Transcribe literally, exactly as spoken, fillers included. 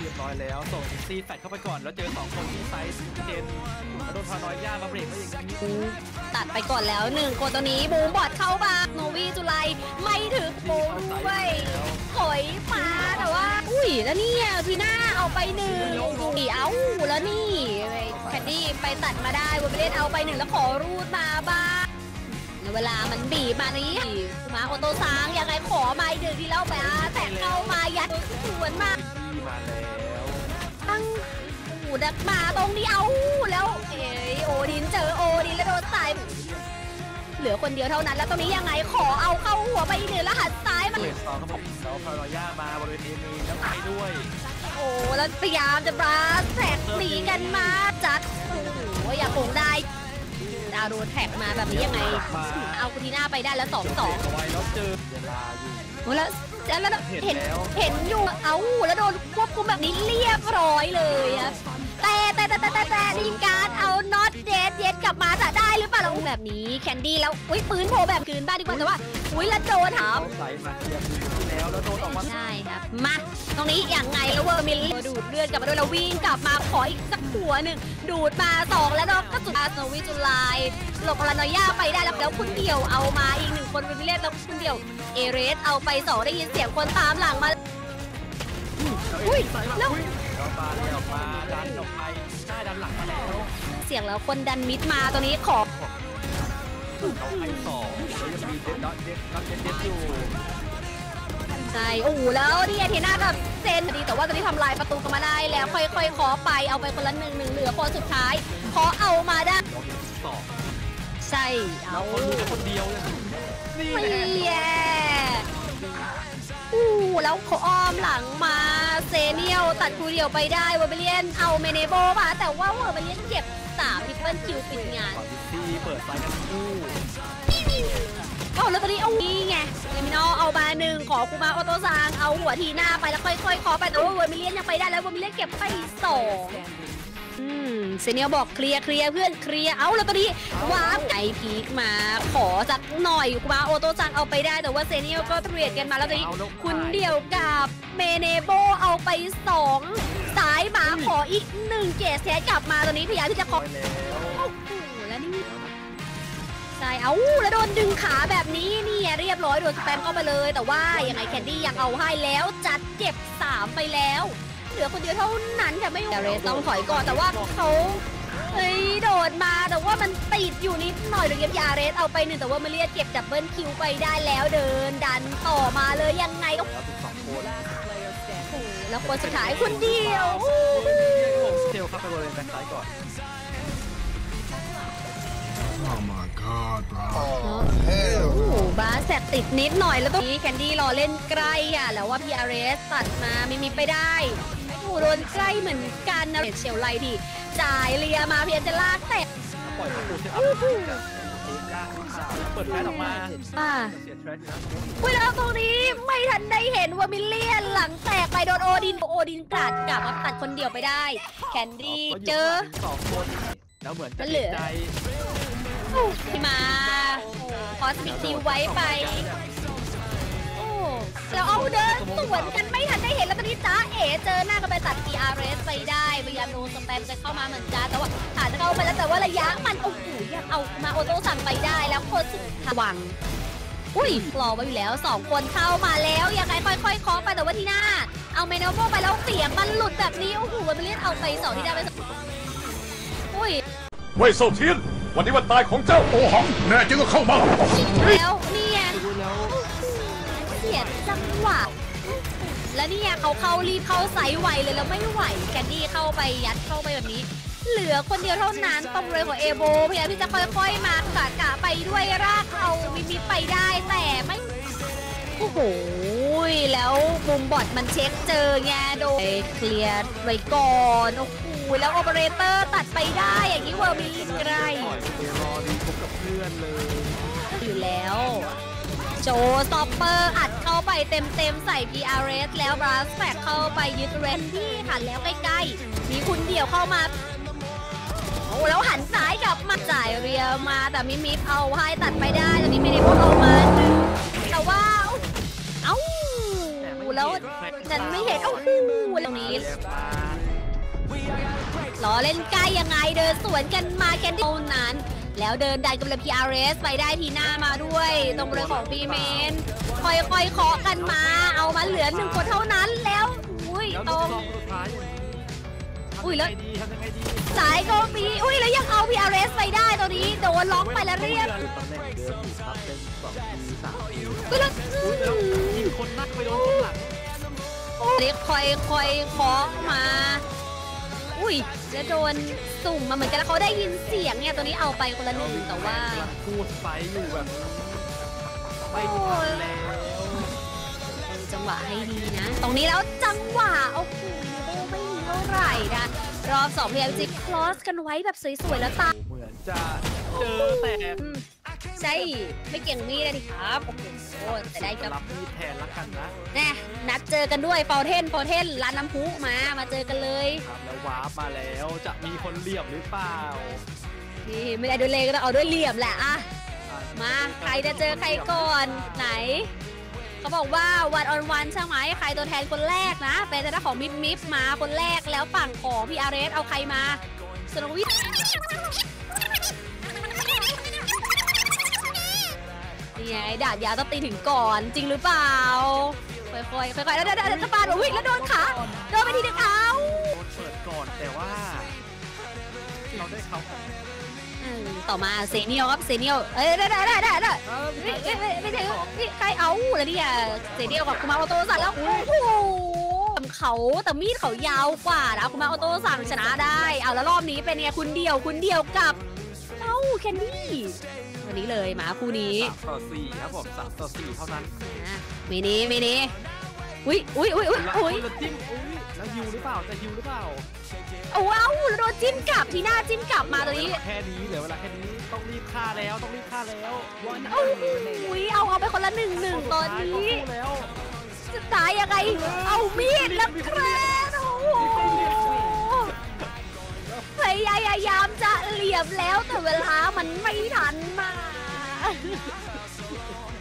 รียบร้อยแล้วส่งซีแฟดเข้าไปก่อนแล้วเจอสองคนที่ไซส์เจนโดนพานอยย่ามาเบรกไว้อย่างนี้ตัดไปก่อนแล้วหนึ่งคนตัวนี้บูมบอดเข้ามาโนวีจุไลไม่ถึงบูมด้วยถอยมาแต่ว่าอุ้ยแล้วนี่พีน่าเอาไปหนึ่งอีเอ้าแล้วนี่แคนดี้ไปตัดมาได้วอลเลนเอาไปหนึ่งแล้วขอรูดมาบ้างเวลามันบีบมานี้มาโอโตซังยังไงขอมาอีกหนึ่งทีแล้วไปแต่เข้ามายัดสวนมามาแล้วตั้งหูดักมาตรงนี้เอาแล้วเอโอดินเจอโอดินแล้วโดนตายเหลือคนเดียวเท่านั้นแล้วตรงนี้ยังไงขอเอาเข้าหัวไปอีกหนึ่งแล้วหันซ้ายมาเปิดสองครับแล้วพารอยย่ามาบริเวณเอมีแล้วไปด้วยโอ้แล้วพยายามจะบราสแท็กหนีกันมาจัดโอ้โหอยากโกงได้ดาวโดนแท็กมาแบบนี้ยังไงเอาคูทีน่าไปได้แล้วสองสองแล้วเจอเวลาอยู่แล้วแล้วเห็นเห็นอยู่เอ้าแล้วโดนควบคุมแบบนี้เรียบร้อยเลยอะแต่แต่แต่แต่แต่ดีการเอาน็อตเดดเย็ดกลับมาจะได้หรือเปล่าเราแบบนี้แคนดี้แล้วอุ้ยปืนโผล่แบบคืนบ้านดีกว่าแต่ว่าอุ้ยแล้วโดนถามใส่มาเทียบแล้วแล้วโดนออกมาใช่ครับมาตรงนี้อย่างไงแล้วเวอร์มิลดูดเลือดกลับมาด้วยแล้ววิ่งกลับมาขออีกสักหัวหนึ่งดูดมาสองแล้วก็จุดอาสโนวิจุไลหลบพลานอยย่าไปได้แล้วแล้วคุณเดี่ยวเอามาอีกหนึ่งคนเป็นเล่นแล้วคุณเดี่ยวเอเรสเอาไปสองได้ยินเสียงคนตามหลังมาอุ้ยแล้วมาแล้วมาดันออกไปได้ดันหลังมาแล้วเสียงแล้วคนดันมิดมาตรงนี้ขอเขาไปสองแล้วยังมีเด็ดเด็ดเด็ดเด็ดอยู่ใช่โอ้โหแล้วนี่เทน่ากับเซนดีแต่ว่าตอนนี้ทำลายประตูกันมาได้แล้วค่อยๆขอไปเอาไปคนละหนึ่งหนึ่งเหลือคนสุดท้ายขอเอามาได้ใช่เอาคนเดียวเลยไม่แย่อู้แล้วเขาอ้อมหลังมาเซเนียลตัดคูเดียวไปได้วอร์เบเลียนเอาเมเนโบมาแต่ว่าวอร์เบเลียนเก็บสามทริปเปิลคิวปิดงานที่เปิดไฟกันคู่ก็แล้วตอนนี้เอานี่ไงเลมินอลเอามาหนึ่งขอคูมาโอโตซังเอาหัวทีหน้าไปแล้วค่อยๆขอไปแต่ว่าวอร์เบเลียนยังไปได้แล้ววอร์เบเลียนเก็บไปสองอืมเซเนียลบอกเคลียร์เคลียร์เพื่อนเคลียร์เอาแล้วตอนนี้ว้าวไอพีกมาขอสักหน่อยคูมาโอโตซังเอาไปได้แต่ว่าเซเนียลก็เทรดกันมาแล้วตอนนี้คุณเดี่ยวกับเมเนโบเอาไปสองสายหมาขออีกหนึ่งเกสแทกลับมาตอนนี้พยายามที่จะขอโอ้โหแล้วนี่ใช่เอาแล้วโดนดึงขาแบบนี้นี่เรียบร้อยโดนสแปมเข้าไปเลยแต่ว่ายังไงแคนดี้ยังเอาให้แล้วจัดเก็บสามไปแล้วเหลือคนเดียวเท่านั้นค่ะไม่เรสต้องถอยก่อนแต่ว่าเขาเฮ้ยโดดมาแต่ว่ามันติดอยู่นิดหน่อยเลยยาเรสเอาไปหนึ่งแต่ว่ามาเรียกเก็บดับเบิลคิวไปได้แล้วเดินดันต่อมาเลยยังไงก็แล้วคนสุดท้ายคนเดียวเทลเข้าไปบริเวณแบ็คไซด์ก่อน Oh my god bro โอ้โหบาสแสบติดนิดหน่อยแล้วตรงนี้แคนดี้รอเล่นใกล้อ่ะแล้วว่าพีอาร์เอสตัดมาไม่มีไปได้โอ้โหโดนใกล้เหมือนกันนะเชลไลที่จ่ายเลียมาเพียงจะลากแต่ปล่อยประตูเสียอัพเปิดแฟนออกมาอ่าเวลาตรงนี้ไม่ทันได้เห็นว่ามิลเลียนหลังแตกไปโดนโอดินโอดินกาดกลับมาตัดคนเดียวไปได้แคนดี้เจอสองคนแล้วเหมือนจะเหลือใจที่มาขอสปิดดิวไว้ไปโอ้แล้วเอาเดินสวนกันไม่ทันได้เห็นแล้วตอนนี้จ้าเอ๋เจอหน้ากันไปตัด ที อาร์ เอส ไปได้พยายามโดนสแปมจะเข้ามาเหมือนกันแต่ว่าผ่านเข้าไปแล้วแต่ว่าระยะมันโอ้โหยังเอามาโอโต้สั่งไปได้แล้วคนสุดหวังอุ้ยรอไว้อยู่แล้วสองคนเข้ามาแล้วยังไงค่อยๆเคาะไปแต่ว่าที่หน้าเอาเมโนโบไปแล้วเสียงมันหลุดแบบนี้โอ้โหมันเล่นเอาไปสองที่ได้ไปอุ้ยเว่ยเซาเทียนวันนี้วันตายของเจ้าโอหังแน่จริงก็เข้ามาแล้วนี่ไงเสียจังหวะแล้วนี่ไงเขาเข้ารีบเข้าไซส์ไวเลยแล้วไม่ไหวแคนดี้เข้าไปยัดเข้าไปแบบนี้เหลือคนเดียวเท่านั้นตรงเลยของเอโบพยายามที่จะค่อยๆมากะกะไปด้วยรากเอามิมิไปได้แต่ไม่โอ้โหแล้วมุมบอดมันเช็คเจอไงโดนเคลียร์ไว้ก่อนโอ้โหแล้วโอเปอเรเตอร์ตัดไปได้อย่างนี้เวอร์มีใกล้รอดีพบกับเพื่อนเลยอยู่แล้วโจสต็อปเปอร์อัดเข้าไปเต็มๆใส่ พี อาร์ เอส แล้วบราสแฟกเข้าไปยึดเรนที่หันแล้วใกล้ๆมีคุณเดี่ยวเข้ามาโอ้แล้วหันซ้ายกลับมาจ่ายเรียมาแต่มิมิเอาให้ตัดไปได้ตอนนี้ไม่ได้พวกเอามาแต่ว่าเอ้าแล้วฉันไม่เห็นโอ้โหตรงนี้ล้อเล่นใกล้ยังไงเดินสวนกันมาแคนดี้นั้นแล้วเดินดันกับเรือ พี อาร์ เอส ไปได้ทีหน้ามาด้วยตรงเรือของปีเมนค่อยๆเคาะกันมาเอามาเหลือหนึ่งคนเท่านั้นแล้วอุ้ยตรงอุ้ยแล้วสายก็มีอุ้ยแล้วยังเอา พี อาร์ เอส ไปได้ตัวนี้โดนล็อกไปแล้วเรียบตำแหน่งเดิมอยู่ครับเป็นสองทีสามทีอุ้ยแล้วยิงคนนักไปโดนข้างหลังเรียกค่อยๆเคาะมา อุ้ยแล้วโดนสุ่มมาเหมือนกันแล้วเขาได้ยินเสียงเนี่ยตัวนี้เอาไปคนละหนึ่งแต่ว่าพูดไปอยู่แบบไม่ทันแล้วจังหวะให้ดีนะ ตรงนี้แล้วจังหวะโอ้โหไม่มีเท่าไหร่นะรอบสองพยายามจะคลอสกันไว้แบบสวยๆแล้วตาเหมือนจะเจอแต่อืมใช่ไม่เก่งมีดเลยดิครับโอ้โหแต่ได้กับรับมีดแทนละกันนะแน่นัดเจอกันด้วยเปาเทนเปาเทนร้านน้ำพุมามาเจอกันเลยครับแล้ววาร์ปมาแล้วจะมีคนเหลี่ยมหรือเปล่านี่ไม่ได้ด้วยเลขก็ต้องเอาด้วยเหลี่ยมแหละอะมาใครจะเจอใครก่อนไหนเขาบอกว่าวันออนวันใช่ไหมใครตัวแทนคนแรกนะเป็นทางด้านของมิฟมิฟมาคนแรกแล้วฝั่งของพีอาร์เอสเอาใครมาสโนวิทนี่ไงดาบยาวต้องตีถึงก่อนจริงหรือเปล่าค่อยๆค่อยๆแล้วเดี๋ยวจะปาดวิ่งแล้วโดนขาโดนไปทีนึงเอาเปิดก่อนแต่ว่าเราได้เขาของต่อมาเซเนียลครับเซเนียลเอ้ยได้ได้ได้ได้ได้ไม่ไม่ไม่ไม่ใช่พี่ใครเอาแล้วเนี่ยเซเนียลกับคุมาโอโตสั่งแล้วโอ้โหเขาแต่มีดเขายาวกว่านะคุมาโอโตสั่งชนะได้เอาแล้วรอบนี้เป็นไงคุณเดียวคุณเดียวกับเอ้าแคนดี้วันนี้เลยมาคู่นี้สามต่อสี่ครับผมสามต่อสี่เท่านั้นมินิมินิอุ้ยอุ้ยอุ้ยอุ้ยแล้วอุ้ยแล้วจิ้มอุ้ยแล้วฮิวหรือเปล่าจะฮิวหรือเปล่าว้าวโดนจิ้มกลับทีหน้าจิ้มกลับมาตัวนี้แค่นี้เหลือเวลาแค่นี้ต้องรีบฆ่าแล้วต้องรีบฆ่าแล้วโอ้ยเอาเอาไปคนละหนึ่งหนึ่งตอนนี้แล้วจะตายยังไงเอามีดแล้วแครนโอ้โหพยายามจะเหลี่ยมแล้วแต่เวลามันไม่ทันมา